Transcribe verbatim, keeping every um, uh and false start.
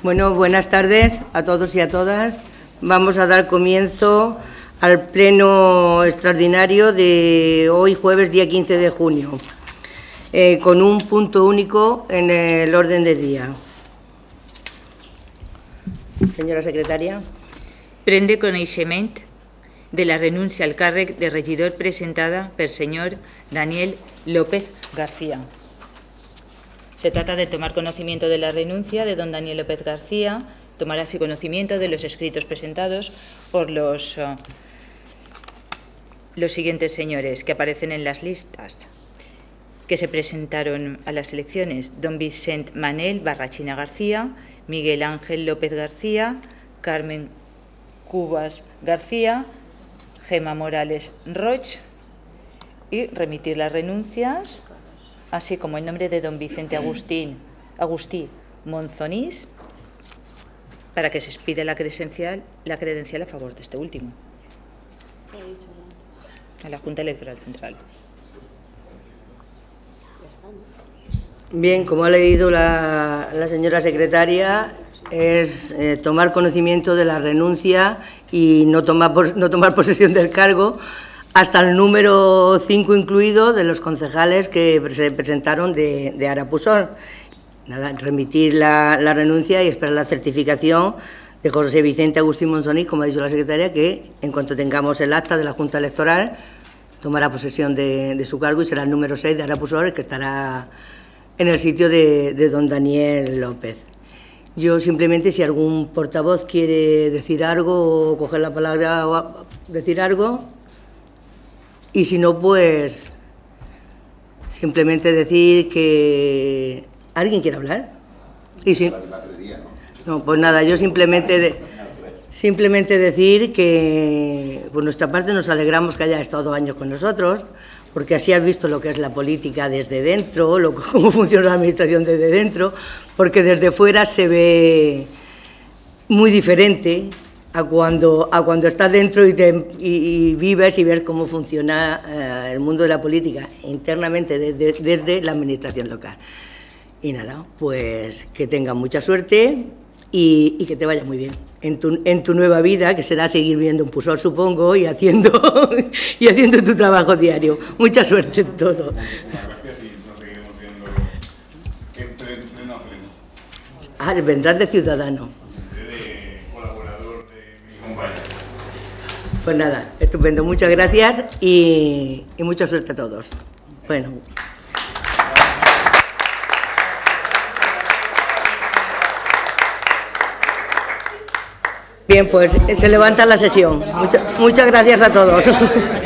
Bueno, buenas tardes a todos y a todas. Vamos a dar comienzo al pleno extraordinario de hoy, jueves, día quince de junio, eh, con un punto único en el orden del día. Señora secretaria. Prende coneixement de la renúncia al càrrec de regidor presentada per señor Daniel López García. Se trata de tomar conocimiento de la renuncia de don Daniel López García, tomar así conocimiento de los escritos presentados por los, uh, los siguientes señores que aparecen en las listas que se presentaron a las elecciones: don Vicent Manel Barrachina García, Miguel Ángel López García, Carmen Cubas García, Gemma Morales Roig, y remitir las renuncias, así como el nombre de don Vicente Agustín, Agustí Monzonís, para que se expida la credencial, la credencial a favor de este último, a la Junta Electoral Central. Bien, como ha leído la, la señora secretaria, es eh, tomar conocimiento de la renuncia y no tomar, no tomar posesión del cargo hasta el número cinco incluido de los concejales que se presentaron de, de Arapusol. Nada, remitir la, la renuncia y esperar la certificación de José Vicente Agustín Monzonís, como ha dicho la secretaria, que en cuanto tengamos el acta de la Junta Electoral tomará posesión de, de su cargo y será el número seis de Arapusol el que estará en el sitio de, de don Daniel López. Yo simplemente, si algún portavoz quiere decir algo o coger la palabra o decir algo, y si no, pues simplemente decir que alguien quiere hablar. Y si, no, pues nada, yo simplemente de, simplemente decir que por nuestra parte nos alegramos que haya estado dos años con nosotros, porque así has visto lo que es la política desde dentro, lo, cómo funciona la administración desde dentro, porque desde fuera se ve muy diferente a cuando, a cuando estás dentro y, te, y, y vives y ves cómo funciona eh, el mundo de la política internamente desde, desde la administración local. Y nada, pues que tengan mucha suerte y, y que te vaya muy bien en tu, en tu nueva vida, que será seguir viendo un Pusol, supongo, y haciendo, y haciendo tu trabajo diario. Mucha suerte en todo. Gracias y nos seguiremos viendo en pleno a pleno. Ah, vendrás de ciudadano. De colaborador de mi compañero. Pues nada, estupendo. Muchas gracias y, y mucha suerte a todos. Bueno. Bien, pues se levanta la sesión. Muchas, muchas gracias a todos.